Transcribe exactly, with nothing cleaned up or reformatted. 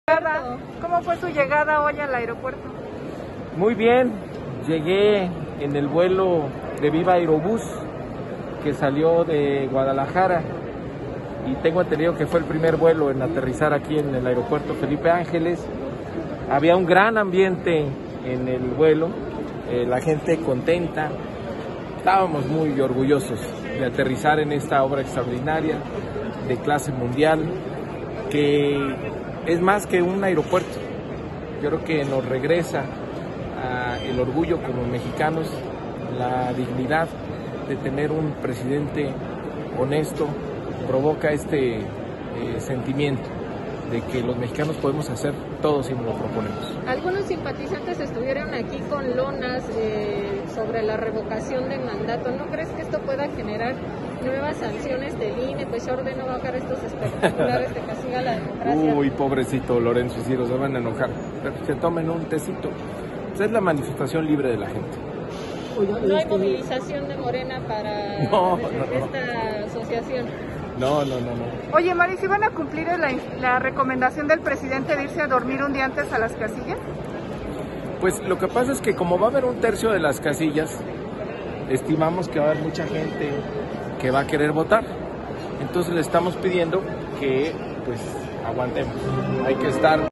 ¿Cómo fue su llegada hoy al aeropuerto? Muy bien, llegué en el vuelo de Viva Aerobús que salió de Guadalajara y tengo entendido que fue el primer vuelo en aterrizar aquí en el aeropuerto Felipe Ángeles. Había un gran ambiente en el vuelo, eh, la gente contenta, estábamos muy orgullosos de aterrizar en esta obra extraordinaria de clase mundial que es más que un aeropuerto. Yo creo que nos regresa a el orgullo como mexicanos, la dignidad de tener un presidente honesto, provoca este eh, sentimiento de que los mexicanos podemos hacer todo si nos lo proponemos. Algunos simpatizantes estuvieron aquí con lonas eh, sobre la revocación de mandato. ¿No crees que esto pueda generar nuevas sanciones del I N E? Pues ya ordenó bajar estos espectaculares de castiga a la democracia. Uy, pobrecito Lorenzo Ciro, se van a enojar. Pero se tomen un tecito. Esa es la manifestación libre de la gente. ¿No hay movilización de Morena para no, no, esta no. asociación? No, no, no, no. Oye, Mari, ¿sí van a cumplir la, la recomendación del presidente de irse a dormir un día antes a las casillas? Pues lo que pasa es que como va a haber un tercio de las casillas, estimamos que va a haber mucha gente que va a querer votar. Entonces le estamos pidiendo que pues aguantemos. Hay que estar